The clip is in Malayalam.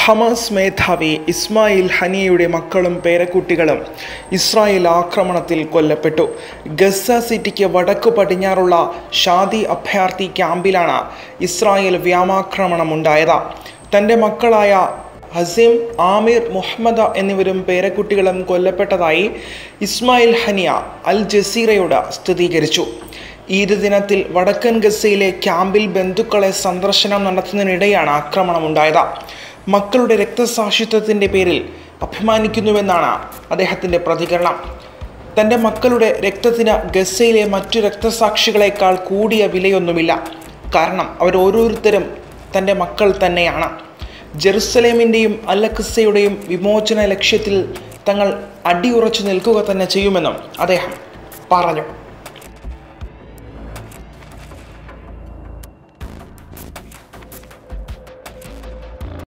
ഹമാസ് മേധാവി ഇസ്മായിൽ ഹനിയയുടെ മക്കളും പേരക്കുട്ടികളും ഇസ്രായേൽ ആക്രമണത്തിൽ കൊല്ലപ്പെട്ടു. ഗസ സിറ്റിക്ക് വടക്കു പടിഞ്ഞാറുള്ള ഷാദി അഭയാർത്ഥി ക്യാമ്പിലാണ് ഇസ്രായേൽ വ്യോമാക്രമണം ഉണ്ടായത്. തൻ്റെ മക്കളായ ഹസീം, ആമിർ, മുഹമ്മദ് എന്നിവരും പേരക്കുട്ടികളും കൊല്ലപ്പെട്ടതായി ഇസ്മായിൽ ഹനിയ അൽ ജസീറയോട് സ്ഥിരീകരിച്ചു. ഈദ് ദിനത്തിൽ വടക്കൻ ഗസയിലെ ക്യാമ്പിൽ ബന്ധുക്കളെ സന്ദർശനം നടത്തുന്നതിനിടെയാണ് ആക്രമണമുണ്ടായത്. മക്കളുടെ രക്തസാക്ഷിത്വത്തിൻ്റെ പേരിൽ അഭിമാനിക്കുന്നുവെന്നാണ് അദ്ദേഹത്തിൻ്റെ പ്രതികരണം. തൻ്റെ മക്കളുടെ രക്തത്തിന് ഗസയിലെ മറ്റു രക്തസാക്ഷികളെക്കാൾ കൂടിയ വിലയൊന്നുമില്ല. കാരണം അവരോരോരുത്തരും തൻ്റെ മക്കൾ തന്നെയാണ്. ജെറുസലേമിൻ്റെയും അൽ അഖ്സയുടെയും വിമോചന ലക്ഷ്യത്തിൽ തങ്ങൾ അടിയുറച്ചു നിൽക്കുക തന്നെ ചെയ്യുമെന്നും അദ്ദേഹം പറഞ്ഞു.